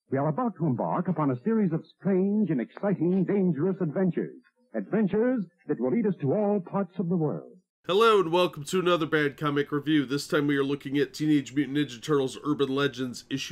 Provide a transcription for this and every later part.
We are about to embark upon a series of strange and exciting, dangerous adventures. Adventures that will lead us to all parts of the world. Hello and welcome to another Bad Comic Review. This time we are looking at Teenage Mutant Ninja Turtles Urban Legends issue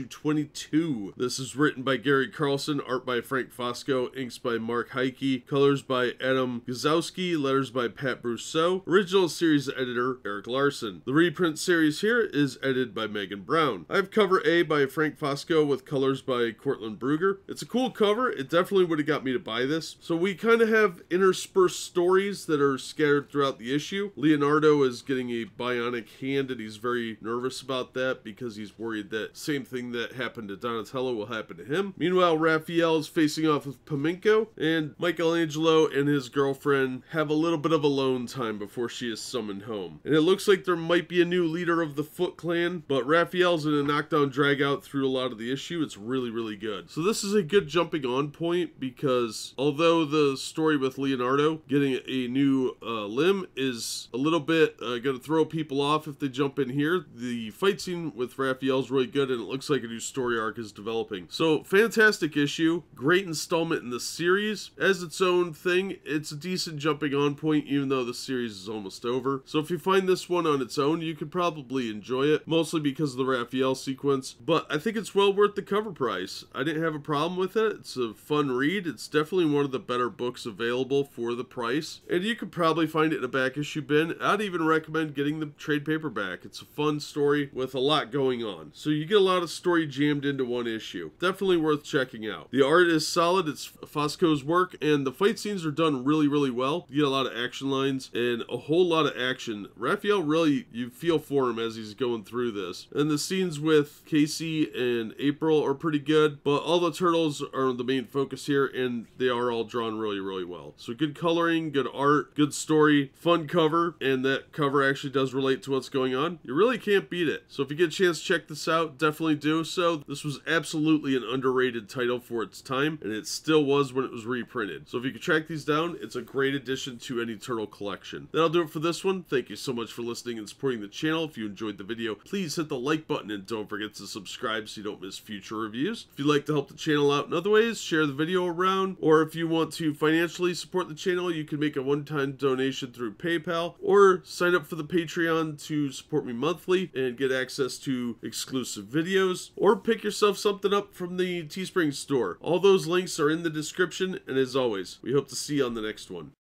22. This is written by Gary Carlson, art by Frank Fosco, inks by Mark Heike, colors by Adam Guzowski, letters by Pat Brosseau, original series editor Gary Carlson. The reprint series here is edited by Megan Brown. I have cover A by Frank Fosco with colors by Courtland Brugger. It's a cool cover. It definitely would have got me to buy this. So we kind of have interspersed stories that are scattered throughout the issue. Leonardo is getting a bionic hand and he's very nervous about that because he's worried that same thing that happened to Donatello will happen to him. Meanwhile, Raphael is facing off with Pimiko, and Michelangelo and his girlfriend have a little bit of alone time before she is summoned home. And it looks like there might be a new leader of the Foot Clan, but Raphael's in a knockdown drag out through a lot of the issue. It's really, really good. So this is a good jumping on point because although the story with Leonardo getting a new limb is a little bit going to throw people off if they jump in here, the fight scene with Raphael is really good and it looks like a new story arc is developing. So fantastic issue, great installment in the series. As its own thing, it's a decent jumping on point even though the series is almost over. So if you find this one on its own, you could probably enjoy it, mostly because of the Raphael sequence, but I think it's well worth the cover price. I didn't have a problem with it. It's a fun read. It's definitely one of the better books available for the price, and you could probably find it in a back issue bin. I'd even recommend getting the trade paperback. It's a fun story with a lot going on. So you get a lot of story jammed into one issue. Definitely worth checking out. The art is solid. It's Fosco's work, and the fight scenes are done really, really well. You get a lot of action lines and a whole lot of action. Raphael really, you feel for him as he's going through this. And the scenes with Casey and April are pretty good, but all the turtles are the main focus here, and they are all drawn really, really well. So good coloring, good art, good story, fun cover, and that cover actually does relate to what's going on. You really can't beat it. So if you get a chance to check this out, definitely do so. This was absolutely an underrated title for its time, and it still was when it was reprinted. So if you can track these down, it's a great addition to any turtle collection. That'll do it for this one. Thank you so much for listening and supporting the channel. If you enjoyed the video, please hit the like button and don't forget to subscribe so you don't miss future reviews. If you'd like to help the channel out in other ways, share the video around, or if you want to financially support the channel, you can make a one-time donation through PayPal, or sign up for the Patreon to support me monthly and get access to exclusive videos, or pick yourself something up from the Teespring store. All those links are in the description, and as always, we hope to see you on the next one.